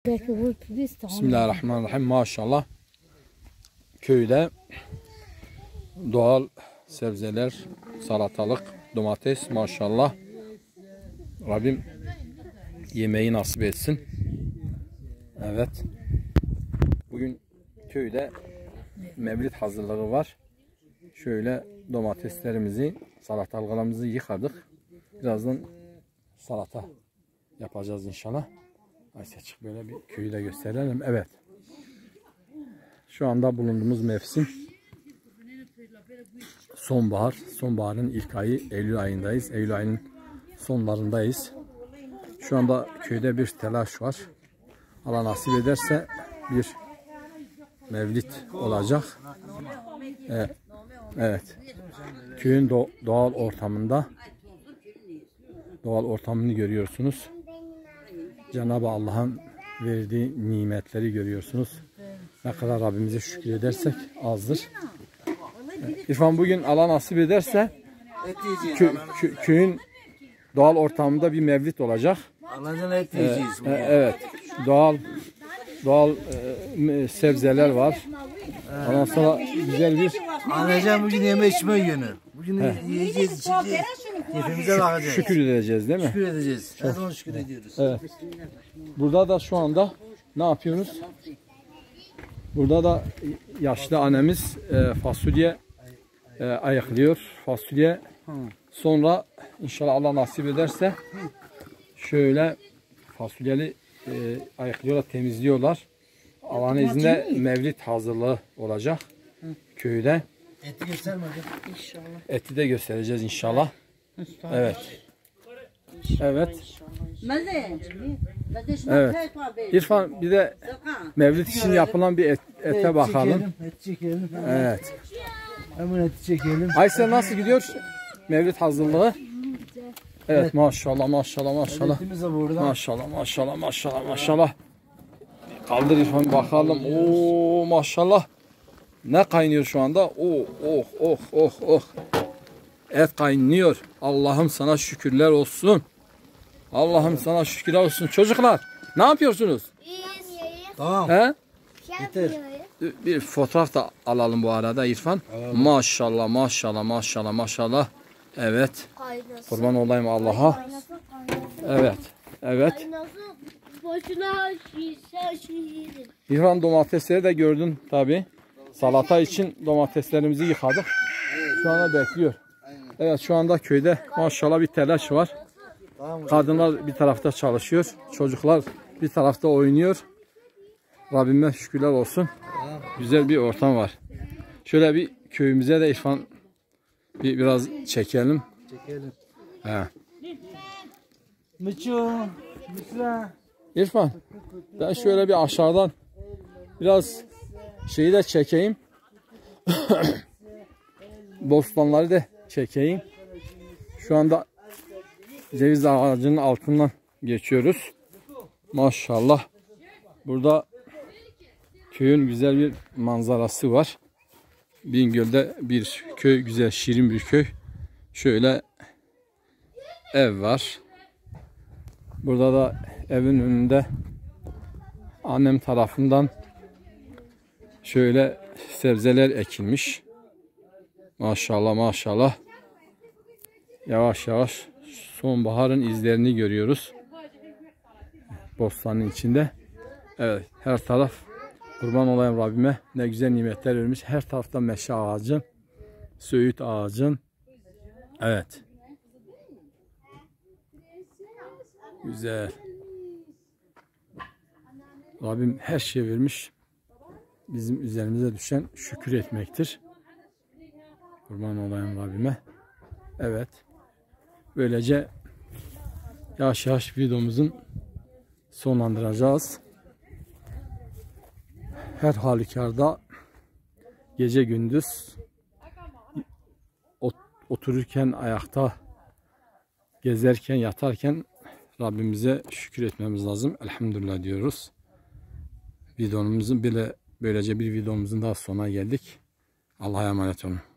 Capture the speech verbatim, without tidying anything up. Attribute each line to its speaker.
Speaker 1: Bismillahirrahmanirrahim. Maşallah. Köyde doğal sebzeler, salatalık, domates maşallah. Rabbim yemeği nasip etsin. Evet. Bugün köyde mevlid hazırlığı var. Şöyle domateslerimizi, salatalıklarımızı yıkadık. Birazdan salata yapacağız inşallah. Ayşe çık böyle bir köyü de gösterelim. Evet. Şu anda bulunduğumuz mevsim sonbahar. Sonbaharın ilk ayı Eylül ayındayız. Eylül ayının sonlarındayız. Şu anda köyde bir telaş var. Allah nasip ederse bir mevlid olacak. Evet. Evet. Köyün doğal ortamında doğal ortamını görüyorsunuz. Cenab-ı Allah'ın verdiği nimetleri görüyorsunuz. Ne kadar Rabbimize şükür edersek azdır. İrfan bugün Allah nasip ederse kö, kö, köyün doğal ortamında bir mevlid olacak. Ee, evet. Doğal doğal e, sebzeler var. Ondan sonra güzel bir
Speaker 2: Anlayacağım bugün yeme içme günü. Bugün He. yiyeceğiz, içeceğiz. Keyfimize bakacağız.
Speaker 1: Şükür edeceğiz değil mi?
Speaker 2: Şükür edeceğiz. Her zaman şükür ediyoruz.
Speaker 1: Evet. Burada da şu anda ne yapıyoruz? Burada da yaşlı annemiz e, fasulye e, ayıklıyor. Fasulye sonra inşallah Allah nasip ederse şöyle fasulyeli e, ayıklıyorlar, temizliyorlar. Allah'ın izniyle mevlid hazırlığı olacak köyde.
Speaker 2: Eti göstermedi.
Speaker 3: İnşallah.
Speaker 1: Eti de göstereceğiz inşallah. Evet. Evet. Evet. İrfan bir de mevlid için yapılan bir et, ete et bakalım.
Speaker 2: Çekelim, et çekelim.
Speaker 1: Evet.
Speaker 2: Hemen eti çekelim.
Speaker 1: Aysel nasıl gidiyor mevlid hazırlığı? Evet, evet. maşallah maşallah maşallah.
Speaker 2: Etimiz de burada.
Speaker 1: Maşallah maşallah maşallah maşallah. Kaldır İrfan bakalım. Oo maşallah. Ne kaynıyor şu anda? Oh oh oh oh oh. Et kaynıyor. Allah'ım sana şükürler olsun. Allah'ım sana şükürler olsun. Çocuklar ne yapıyorsunuz?
Speaker 2: Tamam.
Speaker 1: He?
Speaker 2: Yeter.
Speaker 1: Bir fotoğraf da alalım bu arada İrfan. Alalım. Maşallah maşallah maşallah maşallah. Evet. Kurban olayım Allah'a. Evet. Evet. İrfan domatesleri de gördün tabi. Salata için domateslerimizi yıkadık. Şu anda bekliyor. Evet şu anda köyde maşallah bir telaş var. Kadınlar bir tarafta çalışıyor. Çocuklar bir tarafta oynuyor. Rabbime şükürler olsun. Güzel bir ortam var. Şöyle bir köyümüze de İrfan bir biraz çekelim.
Speaker 2: Çekelim.
Speaker 1: He.
Speaker 2: Miço, Misra.
Speaker 1: İrfan ben şöyle bir aşağıdan biraz şeyi de çekeyim. Bostanları da çekeyim. Şu anda ceviz ağacının altından geçiyoruz. Maşallah. Burada köyün güzel bir manzarası var. Bingöl'de bir köy, güzel şirin bir köy. Şöyle ev var. Burada da evin önünde annem tarafından şöyle sebzeler ekilmiş. Maşallah maşallah. Yavaş yavaş sonbaharın izlerini görüyoruz. Bostanın içinde. Evet her taraf kurban olayım Rabbime. Ne güzel nimetler vermiş. Her tarafta meşe ağacı, söğüt ağacın. Evet. Güzel. Rabbim her şey vermiş. Bizim üzerimize düşen şükür etmektir. Kurban olayım Rabbime. Evet. Böylece yavaş yavaş videomuzun sonlandıracağız. Her halükarda gece gündüz otururken, ayakta gezerken, yatarken Rabbimize şükür etmemiz lazım. Elhamdülillah diyoruz. Videomuzun bile böylece bir videomuzun daha sonuna geldik. Allah'a emanet olun.